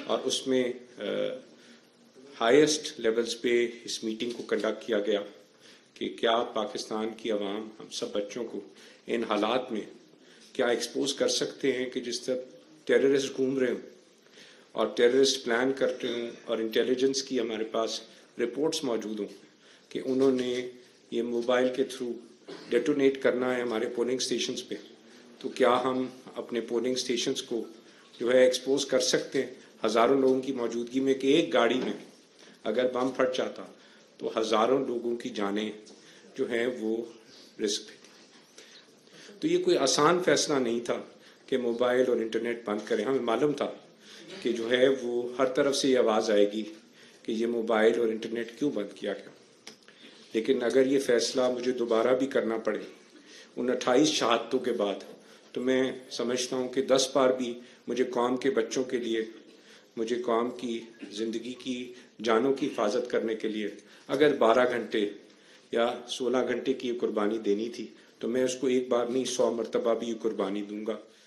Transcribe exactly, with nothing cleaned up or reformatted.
اور اس میں highest levels پہ اس میٹنگ کو کنڈکٹ کیا گیا کہ کیا پاکستان کی عوام ہم سب بچوں کو ان حالات میں کیا ایکسپوز کر سکتے ہیں کہ جس طرح ٹیررسٹ گھوم رہے ہوں اور ٹیررسٹ پلان کرتے ہوں اور انٹیلیجنس کی ہمارے پاس رپورٹس موجود ہوں کہ انہوں نے یہ موبائل کے تھرو ڈیٹونیٹ کرنا ہے ہمارے پولنگ سٹیشنز پہ، تو کیا ہم اپنے پولنگ سٹیشنز کو جو ہے ایکسپوز کر سکتے ہیں ہزاروں لوگوں کی موجودگی میں کہ ایک گاڑی میں اگر بم پھٹ جاتا تو ہزاروں لوگوں کی جانیں جو ہیں وہ رسک پہ تھی۔ تو یہ کوئی آسان فیصلہ نہیں تھا کہ موبائل اور انٹرنیٹ بند کریں، ہمیں معلوم تھا کہ جو ہے وہ ہر طرف سے یہ آواز آئے گی کہ یہ موبائل اور انٹرنیٹ کیوں بند کیا گیا، لیکن اگر یہ فیصلہ مجھے دوبارہ بھی کرنا پڑے ان اٹھائیس شہادتوں کے بعد تو میں سمجھتا ہوں کہ دس بار بھی مجھے قوم کے بچوں کے لیے، مجھے قوم کی زندگی کی جانوں کی حفاظت کرنے کے لیے اگر بارہ گھنٹے یا سولہ گھنٹے کی یہ قربانی دینی تھی تو میں اس کو ایک بار نہیں سو مرتبہ بھی یہ قربانی دوں گا۔